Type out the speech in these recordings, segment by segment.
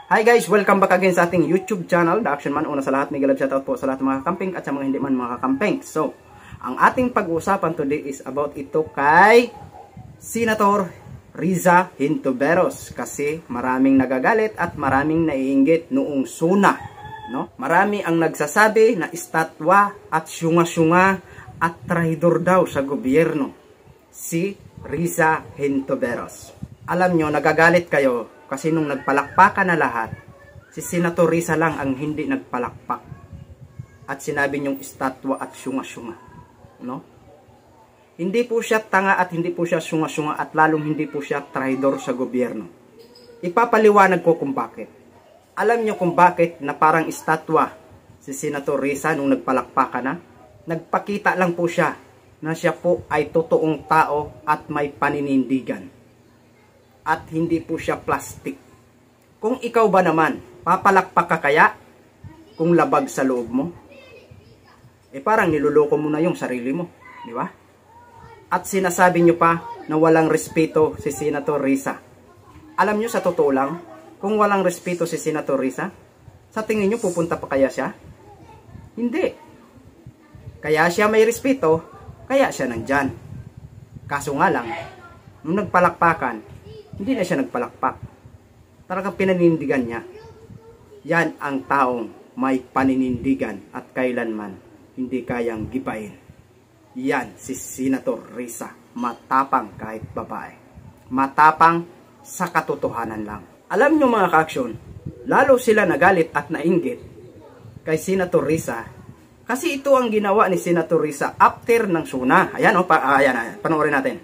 Hi guys, welcome back again sa ating YouTube channel, The Action Man. Una sa lahat, mega love shoutout po sa lahat ng mga kakamping at sa mga hindi man mga kakamping. So, ang ating pag-uusapan today is about ito kay Senator Riza Hintuberos. Kasi maraming nagagalit at maraming naiinggit noong SUNA. No? Marami ang nagsasabi na estatwa at syunga-syunga at traidor daw sa gobyerno si Riza Hintuberos. Alam nyo, nagagalit kayo kasi nung nagpalakpakan na lahat, si Senator Riza lang ang hindi nagpalakpak. At sinabi niyong estatwa at syunga-syunga. No? Hindi po siya tanga at hindi po siya syunga-syunga at lalong hindi po siya traidor sa gobyerno. Ipapaliwanag ko kung bakit. Alam niyo kung bakit na parang estatwa si Senator Riza nung nagpalakpakan na? Nagpakita lang po siya na siya po ay totoong tao at may paninindigan. At hindi po siya plastic. Kung ikaw ba naman, papalakpak ka kaya kung labag sa loob mo? Parang niluloko mo na yung sarili mo, di ba? At sinasabi nyo pa na walang respeto si Senator Riza. Alam nyo sa totoo lang, kung walang respeto si Senator Riza, sa tingin nyo pupunta pa kaya siya? Hindi. Kaya siya may respeto, kaya siya nandyan. Kaso nga lang, nung nagpalakpakan, hindi na siya nagpalakpak. Talagang pinanindigan niya. Yan ang taong may paninindigan at kailanman hindi kayang gibain. Yan si Senator Riza. Matapang kahit babae. Matapang sa katotohanan lang. Alam nyo mga ka-aksyon, lalo sila nagalit at nainggit kay Senator Riza kasi ito ang ginawa ni Senator Riza after ng SUNA. Ayan o, ayan, panoorin natin.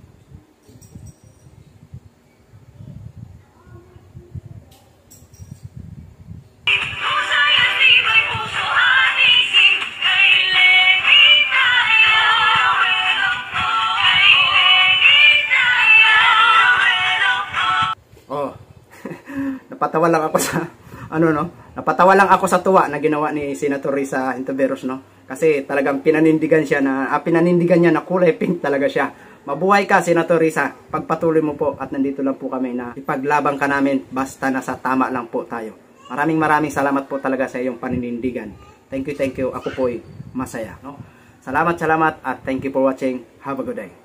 Napatawa lang ako sa napatawa lang ako sa tuwa na ginawa ni Senator Riza Hintuberos, no? Kasi talagang pinanindigan niya na kulay pink talaga siya. Mabuhay ka, Senator Riza. Pagpatuloy mo po at nandito lang po kami na ipaglabang ka namin basta nasa tama lang po tayo. Maraming salamat po talaga sa iyong paninindigan. Thank you. Ako po'y masaya, no? Salamat at thank you for watching. Have a good day.